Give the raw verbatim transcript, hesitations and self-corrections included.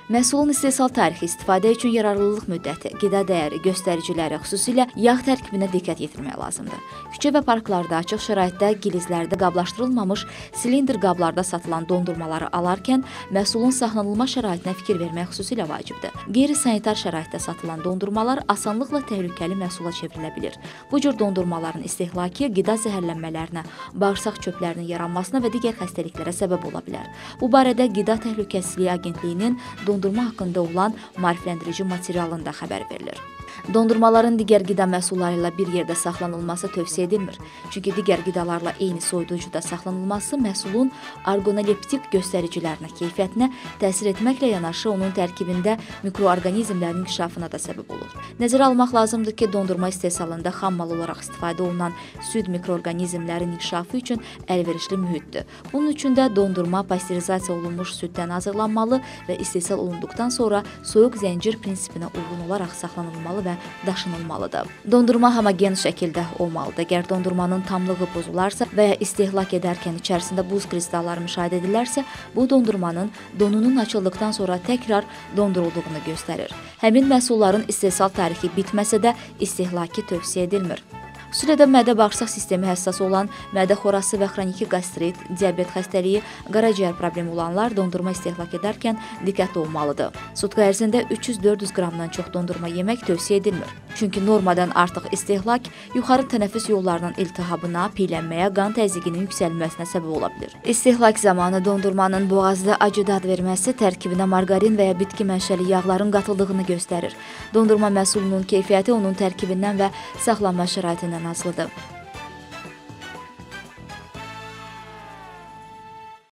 Məhsulun istehsal tarixi, istifadə üçün yararlılıq müddəti, qida dəyəri, göstəriciləri, xüsusilə yağ tərkibinə diqqət yetirmək lazımdır. Küçə və parklarda, açıq şəraitdə, gilizlərdə qablaşdırılmamış silindr qablarda satılan dondurmaları alarkən məhsulun saxlanılma şəraitinə fikir vermək xüsusilə vacibdir. Qeyri-sanitar şəraitdə satılan dondurmalar asanlıqla təhlükəli məhsula çevrilə bilir. Bu cür dondurmaların istehlakı qida zəhərlənmələrinə, bağırsaq çöplərinin yaranmasına və digər xəstəliklərə səbəb ola bilər. Bu barədə Qida Təhlükəsizliyi Agentliyinin dondurma haqqında olan maarifləndirici materialında xəbər verilir. Dondurmaların digər qida məhsulları ilə bir yerdə saxlanılması tövsiyə edilmir. Çünki digər qidalarla eyni soyuducuda saxlanılması məhsulun orqanoleptik göstəricilərinə, keyfiyyətinə təsir etməklə yanaşı onun tərkibində mikroorqanizmlərin inkişafına da səbəb olur. Nəzərə almaq lazımdır ki, dondurma istehsalında xammal olaraq istifadə olunan süd mikroorqanizmlərin inkişafı üçün əlverişli mühitdir. Bunun üçün də dondurma pasterizasiya olunmuş süddən hazırlanmalı və istehsal olunduqdan sonra soyuq zəncir prinsipinə uyğun olaraq saxlanılmalı və daşınılmalıdır. Dondurma homogen şəkildə olmalıdır. Əgər dondurmanın tamlığı pozularsa və ya istehlak edərkən içərisində buz kristalları müşahidə edilərsə, bu dondurmanın donunun açıldıqdan sonra təkrar dondurulduğunu göstərir. Həmin məhsulların istehsal tarixi bitməsə də istehlakı tövsiyə edilmir. Xüsusilə də mədə-bağırsaq sistemi həssas olan, mədə xorası və xroniki qastrit, diabet xəstəliyi, qaraciyər problemi olanlar dondurma istehlak edərkən diqqətli olmalıdır. Sutka ərzində üç yüz dörd yüz qramdan çox dondurma yemək tövsiyə edilmir. Çünki normadan artıq istehlak yuxarı tənəffüs yollarının iltihabına, piylənməyə, qan təzyiqinin yüksəlməsinə səbəb ola bilir. İstehlak zamanı dondurmanın boğazda acı dad verməsi tərkibinə margarin və ya bitki mənşəli yağların qatıldığını göstərir. Dondurma məhsulunun keyfiyyəti onun tərkibindən və saxlanma şəraitindən asılıdır.